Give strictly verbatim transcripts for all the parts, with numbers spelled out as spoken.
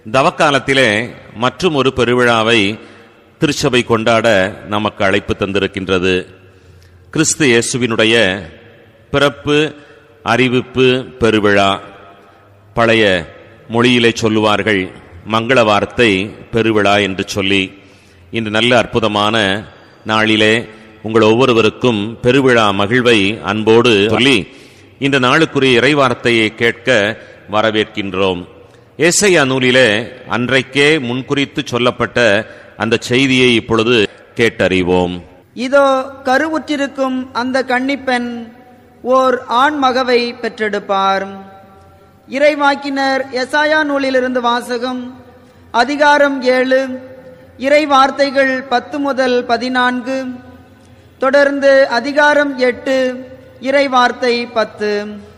தவக்காலத்திலே மற்றும் ஒரு பெருவிழாவை திருச்சபை கொண்டாட நமக்கு அழைப்பு தந்திருக்கின்றது. கிறிஸ்து இயேசுவினுடைய பிறப்பு அறிவிப்பு பெருவிழா. பழைய மொழியிலே சொல்லுவார்கள் மங்கள வார்த்தை பெருவிழா என்று சொல்லி. இன்று நல்ல அற்புதமான நாளிலே உங்கள் ஒவ்வொருவருக்கும் பெருவிழா மகிழ்வை அன்போடு சொல்லி இந்த நாளுக்குரிய இறைவார்த்தையை கேட்க வரவேற்கின்றோம். ஏசாயா நூலிலே அன்றைக்கே முன்குறித்து சொல்லப்பட்ட அந்த செய்தியை இப்பொழுது கேட்டறிவோம். இதோ கருவுற்றிருக்கும் அந்த கன்னிப்பெண் ஓர் ஆண் மகவை பெற்றெடுப்பார். இறைவாக்கினர் எசாயா நூலிலிருந்து வாசகம். அதிகாரம் ஏழு, இறை வார்த்தைகள் பத்து முதல் பதினான்கு. தொடர்ந்து அதிகாரம் எட்டு, இறை வார்த்தை பத்து.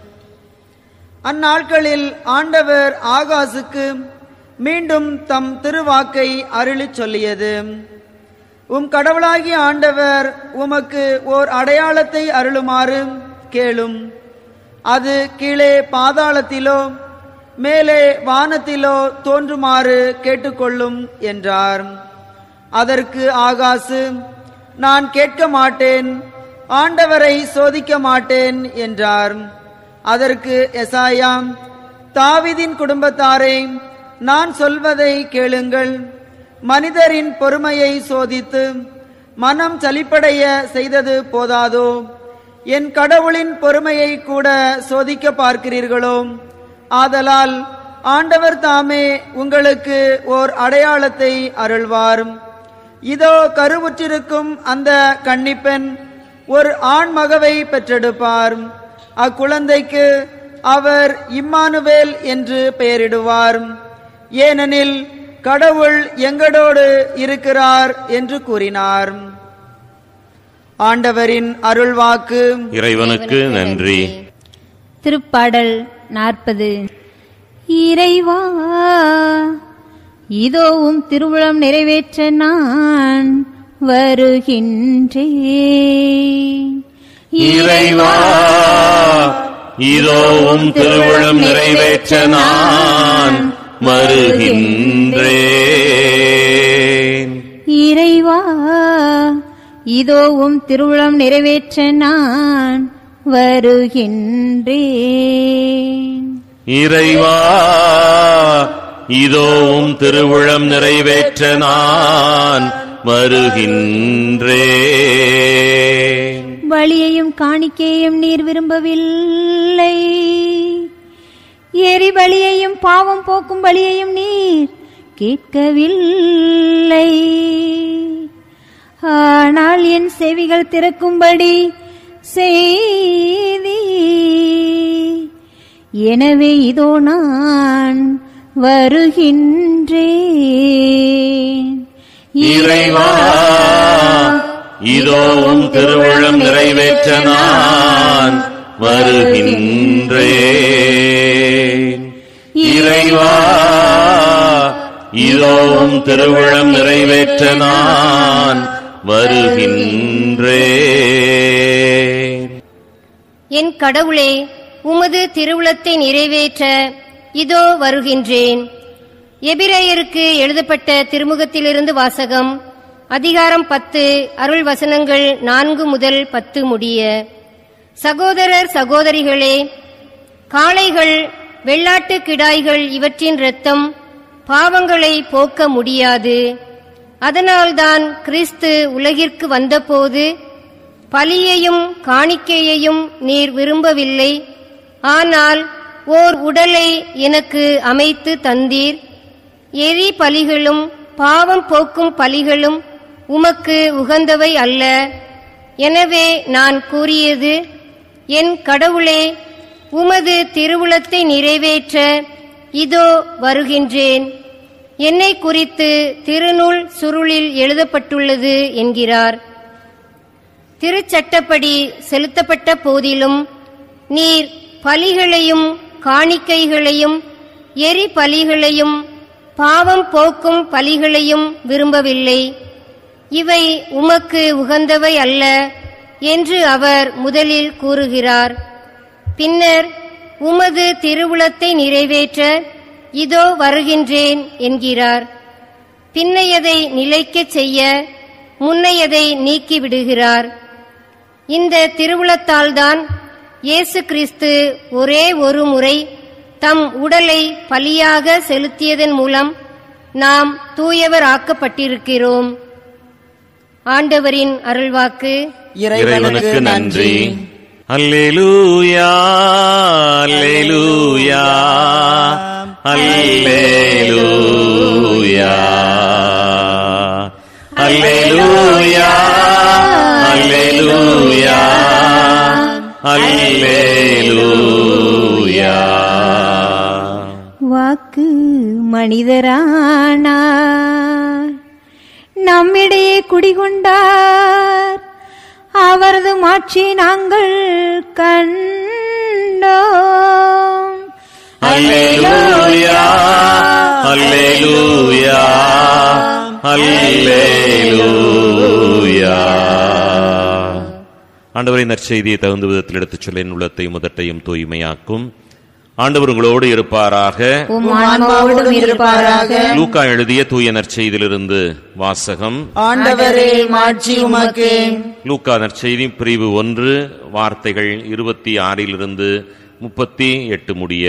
அந்நாட்களில் ஆண்டவர் ஆகாசுக்கு மீண்டும் தம் திருவாக்கை அருளிச் சொல்லியது. உம் கடவுளாகிய ஆண்டவர் உமக்கு ஓர் அடையாளத்தை அருளுமாறு கேளும். அது கீழே பாதாளத்திலோ மேலே வானத்திலோ தோன்றுமாறு கேட்டுக்கொள்ளும் என்றார். அதற்கு ஆகாசு, நான் கேட்க மாட்டேன், ஆண்டவரை சோதிக்க மாட்டேன் என்றார். அதற்கு எசாயா, தாவீதின் குடும்பத்தாரே, நான் சொல்வதை கேளுங்கள். மனிதரின் பொறுமையை சோதித்து மனம் சலிப்படைய செய்தது போதாதோ? என் கடவுளின் பொறுமையை கூட சோதிக்க பார்க்கிறீர்களோ? ஆதலால் ஆண்டவர் தாமே உங்களுக்கு ஓர் அடையாளத்தை அருள்வார். இதோ கருவுற்றிருக்கும் அந்த கன்னிப்பெண் ஒரு ஆண் மகவை பெற்றெடுப்பார். அக்குழந்தைக்கு அவர் இம்மானுவேல் என்று பெயரிடுவார். ஏனெனில் கடவுள் எங்களோடு இருக்கிறார் என்று கூறினார். ஆண்டவரின் அருள்வாக்கு. இறைவனுக்கு நன்றி. திருப்பாடல் நாற்பது. இறைவா, இதோவும் திருவுளம் நிறைவேற்ற நான் வருகின்றேன். இறைவா, இதோவும் திருவுளம் நிறைவேற்ற நான் வருகின்றேன். இறைவா, இதோவும் திருவுளம் நிறைவேற்ற நான் வருகின்றேன். இறைவா, இதோவும் திருவுளம் நிறைவேற்ற நான் வருகின்றேன். பலியையும் காணிக்கையும் நீர் விரும்பவில்லை, எரிபலியையும் பாவம் போக்கும் பலியையும் நீர் கேட்கவில்லை. ஆனால் என் செவிகள் திறக்கும்படி செய்தி. எனவே இதோ நான் வருகின்றேன். இறைவா, இதோவும் திருவுளம் நிறைவேற்ற நான் வருகின்றேன். இறைவா, இதோவும் திருவுளம் நிறைவேற்ற நான் வருகின்றேன். என் கடவுளே, உமது திருவுளத்தை நிறைவேற்ற இதோ வருகின்றேன். எபிரேயருக்கு எழுதப்பட்ட திருமுகத்திலிருந்து வாசகம். அதிகாரம் பத்து, அருள் வசனங்கள் நான்கு முதல் பத்து முடிய. சகோதரர் சகோதரிகளே, காளைகள், வெள்ளாட்டு கிடாய்கள் இவற்றின் இரத்தம் பாவங்களை போக்க முடியாது. அதனால்தான் கிறிஸ்து உலகிற்கு வந்தபோது பலியையும் காணிக்கையையும் நீர் விரும்பவில்லை, ஆனால் ஓர் உடலை எனக்கு அமைத்து தந்தீர். எரி பலிகளும் பாவம் போக்கும் பலிகளும் உமக்கு உகந்தவை அல்ல. எனவே நான் கூறியது, என் கடவுளே, உமது திருவுளத்தை நிறைவேற்ற இதோ வருகின்றேன். என்னை குறித்து திருநூல் சுருளில் எழுதப்பட்டுள்ளது என்கிறார். திருச்சட்டப்படி செலுத்தப்பட்ட போதிலும் நீர் பலிகளையும் காணிக்கைகளையும் எரி பலிகளையும் பாவம் போக்கும் பலிகளையும் விரும்பவில்லை. இவை உமக்கு உகந்தவை அல்ல என்று அவர் முதலில் கூறுகிறார். பின்னர் உமது திருவுளத்தை நிறைவேற்ற இதோ வருகின்றேன் என்கிறார். பின்னையதை நிலைக்கச் செய்ய முன்னையதை நீக்கிவிடுகிறார். இந்த திருவுளத்தால்தான் இயேசு கிறிஸ்து ஒரே ஒரு முறை தம் உடலை பலியாக செலுத்தியதன் மூலம் நாம் தூயவர் ஆக்கப்பட்டிருக்கிறோம். ஆண்டவரின் அருள்வாக்கு. இறைவனுக்கு நன்றி. அல்லேலூயா, அல்லேலூயா, அல்லேலூயா, அல்லேலூயா, அல்லேலூயா, அல்லேலூயா. வாக்கு மனிதரானார், நம்மிடையே குடிகொண்டார், அவரது மாட்சி நாங்கள் கண்டோம். அல்லேலூயா, அல்லேலூயா, அல்லேலூயா. ஆண்டவரின் நற்செய்தியை தகுந்த விதத்தில் எடுத்துச் சொல்ல என் உள்ளத்தையும் முதட்டையும் தூய்மையாக்கும். ஆண்டவர் உங்களோடு இருப்பாராக. லூக்கா எழுதிய தூய நற்செய்தியிலிருந்து வாசகம். ஆண்டவரே மாட்சி உமக்கே. லூக்கா நற்செய்தி பிரிவு ஒன்று, வார்த்தைகள் இருபத்தி ஆறிலிருந்து முப்பத்தி எட்டு முடிய.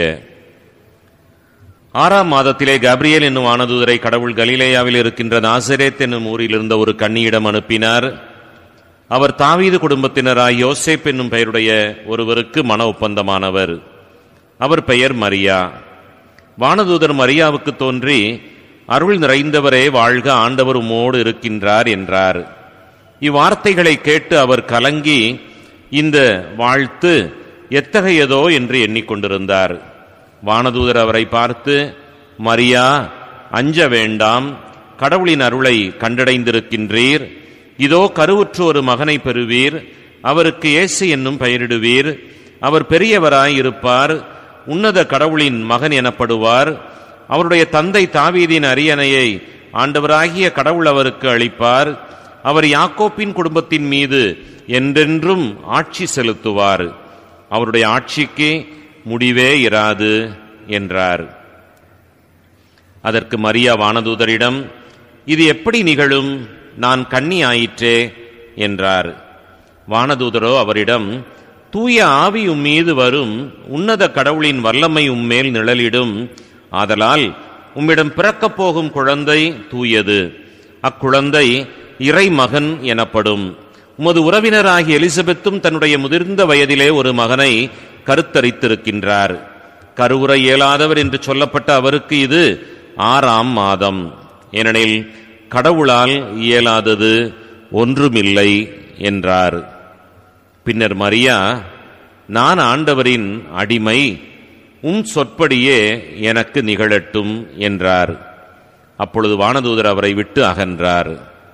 ஆறாம் மாதத்திலே கப்ரியேல் என்னும் வானதூதரை கடவுள் கலிலேயாவில் இருக்கின்ற நாசரேத் என்னும் ஊரில் இருந்த ஒரு கன்னியிடம் அனுப்பினார். அவர் தாவீது குடும்பத்தினராய் யோசேப் என்னும் பெயருடைய ஒருவருக்கு மன ஒப்பந்தமானவர். அவர் பெயர் மரியா. வானதூதர் மரியாவுக்கு தோன்றி, அருள் நிறைந்தவரே வாழ்க, ஆண்டவர் உம்மோடு இருக்கின்றார் என்றார். இவ்வார்த்தைகளை கேட்டு அவர் கலங்கி இந்த வாழ்த்து எத்தகையதோ என்று எண்ணிக்கொண்டிருந்தார். வானதூதர் அவரை பார்த்து, மரியா, அஞ்ச வேண்டாம், கடவுளின் அருளை கண்டடைந்திருக்கின்றீர். இதோ கருவுற்று ஒரு மகனை பெறுவீர், அவருக்கு இயேசு என்னும் பெயரிடுவீர். அவர் பெரியவராய் இருப்பார், உன்னத கடவுளின் மகன் எனப்படுவார். அவருடைய தந்தை தாவீதின் அரியணையை ஆண்டவராகிய கடவுள் அவருக்கு அளிப்பார். அவர் யாக்கோப்பின் குடும்பத்தின் மீது என்றென்றும் ஆட்சி செலுத்துவார். அவருடைய ஆட்சிக்கு முடிவே இராது என்றார். அதற்கு மரியா வானதூதரிடம், இது எப்படி நிகழும்? நான் கன்னி ஆயிற்றே என்றார். வானதூதரோ அவரிடம், தூய ஆவி உம்மீது வரும், உன்னத கடவுளின் வல்லமை உம்மேல் நிழலிடும். ஆதலால் உம்மிடம் பிறக்கப் போகும் குழந்தை தூயது. அக்குழந்தை இறைமகன் எனப்படும். உமது உறவினராகிய எலிசபெத்தும் தன்னுடைய முதிர்ந்த வயதிலே ஒரு மகனை கருத்தரித்திருக்கின்றார். கருவுற இயலாதவர் என்று சொல்லப்பட்ட அவருக்கு இது ஆறாம் மாதம். ஏனெனில் கடவுளால் இயலாதது ஒன்றுமில்லை என்றார். பின்னர் மரியா, நான் ஆண்டவரின் அடிமை, உம் சொற்படியே எனக்கு நிகழட்டும் என்றார். அப்பொழுது வானதூதர் அவரை விட்டு அகன்றார்.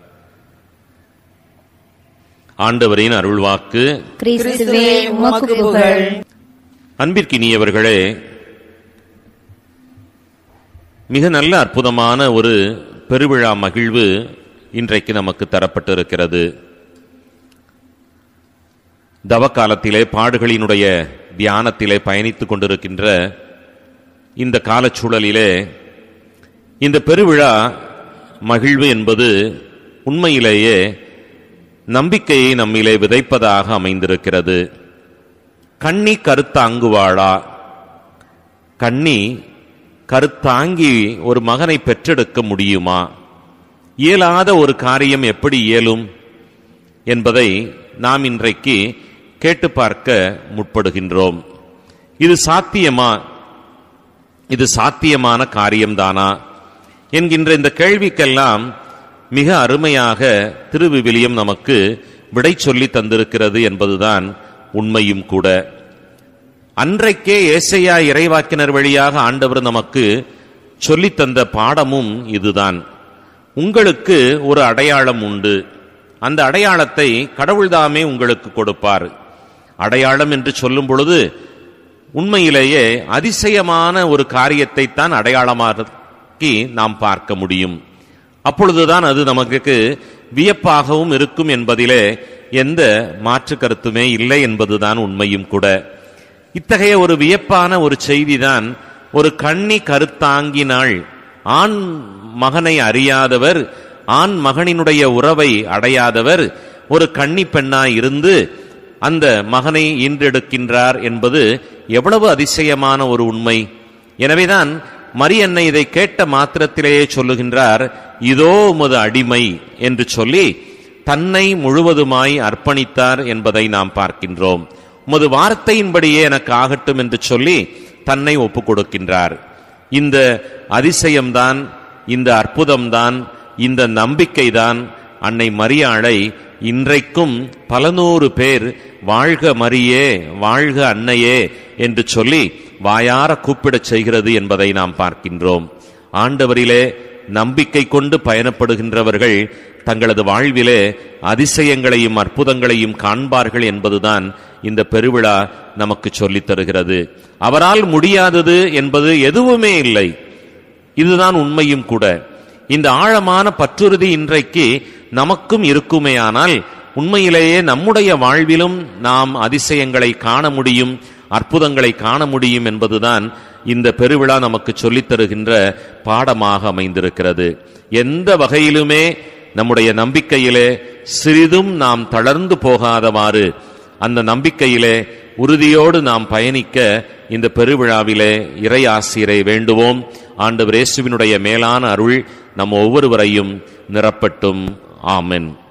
ஆண்டவரின் அருள்வாக்கு. கிறிஸ்துவே உமக்கு புகழ். அன்பிற்கினியவர்களே, மிக நல்ல அற்புதமான ஒரு பெருவிழா மகிழ்வு இன்றைக்கு நமக்கு தரப்பட்டிருக்கிறது. தவக்காலத்திலே பாடுகளினுடைய தியானத்திலே பயணித்துக் கொண்டிருக்கின்ற இந்த காலச்சூழலிலே இந்த பெருவிழா மகிழ்வு என்பது உண்மையிலேயே நம்பிக்கையை நம்மிலே விதைப்பதாக அமைந்திருக்கிறது. கண்ணி கருத்தாங்குவாளா? கண்ணி கருத்தாங்கி ஒரு மகனை பெற்றெடுக்க முடியுமா? இயலாத ஒரு காரியம் எப்படி இயலும் என்பதை நாம் இன்றைக்கு கேட்டு பார்க்க முற்படுகின்றோம். இது சாத்தியமா? இது சாத்தியமான காரியம்தானா என்கின்ற இந்த கேள்விக்கெல்லாம் மிக அருமையாக திருவிவிலியம் நமக்கு விடை சொல்லி தந்திருக்கிறது என்பதுதான் உண்மையும் கூட. அன்றைக்கே ஏசையா இறைவாக்கினர் வழியாக ஆண்டவர் நமக்கு சொல்லித்தந்த பாடமும் இதுதான். உங்களுக்கு ஒரு அடையாளம் உண்டு, அந்த அடையாளத்தை கடவுள்தாமே உங்களுக்கு கொடுப்பார். அடையாளம் என்று சொல்லும் பொழுது உண்மையிலேயே அதிசயமான ஒரு காரியத்தை தான் அடையாளமாக்கி நாம் பார்க்க முடியும். அப்பொழுதுதான் அது நமக்கு வியப்பாகவும் இருக்கும் என்பதிலே எந்த மாற்று கருத்துமே இல்லை என்பதுதான் உண்மையும் கூட. இத்தகைய ஒரு வியப்பான ஒரு செய்திதான் ஒரு கன்னி கருத்தாங்கினாள். ஆண் மகனை அறியாதவர், ஆண் மகனினுடைய உறவை அடையாதவர் ஒரு கன்னி பெண்ணாய் இருந்து அந்த மகனை ஈன்றெடுக்கின்றார் என்பது எவ்வளவு அதிசயமான ஒரு உண்மை. எனவேதான் மரியன்னை இதை கேட்ட மாத்திரத்திலேயே சொல்லுகின்றார், இதோ உமது அடிமை என்று சொல்லி தன்னை முழுவதுமாய் அர்ப்பணித்தார் என்பதை நாம் பார்க்கின்றோம். உமது வார்த்தையின்படியே எனக்கு ஆகட்டும் என்று சொல்லி தன்னை ஒப்புக் கொடுக்கின்றார். இந்த அதிசயம்தான், இந்த அற்புதம்தான், இந்த நம்பிக்கைதான் அன்னை மரியாளை இன்றைக்கும் பல நூறு பேர் வாழ்க மரியே, வாழ்க அன்னையே என்று சொல்லி வாயார கூப்பிடச் செய்கிறது என்பதை நாம் பார்க்கின்றோம். ஆண்டவரிலே நம்பிக்கை கொண்டு பயணப்படுகின்றவர்கள் தங்களது வாழ்விலே அதிசயங்களையும் அற்புதங்களையும் காண்பார்கள் என்பதுதான் இந்த பெருவிழா நமக்கு சொல்லித் தருகிறது. அவரால் முடியாதது என்பது எதுவுமே இல்லை, இதுதான் உண்மையும் கூட. இந்த ஆழமான பற்றுறுதி இன்றைக்கு நமக்கும் இருக்குமேயானால் உண்மையிலேயே நம்முடைய வாழ்விலும் நாம் அதிசயங்களை காண முடியும், அற்புதங்களை காண முடியும் என்பதுதான் இந்த பெருவிழா நமக்கு சொல்லித் தருகின்ற பாடமாக அமைந்திருக்கிறது. எந்த வகையிலுமே நம்முடைய நம்பிக்கையிலே சிறிதும் நாம் தளர்ந்து போகாதவாறு அந்த நம்பிக்கையிலே உறுதியோடு நாம் பயணிக்க இந்த பெருவிழாவிலே இறை ஆசிரை வேண்டுவோம். ஆண்டவர் இயேசுவினுடைய மேலான அருள் நம் ஒவ்வொருவரையும் நிரப்பட்டும். ஆமென்.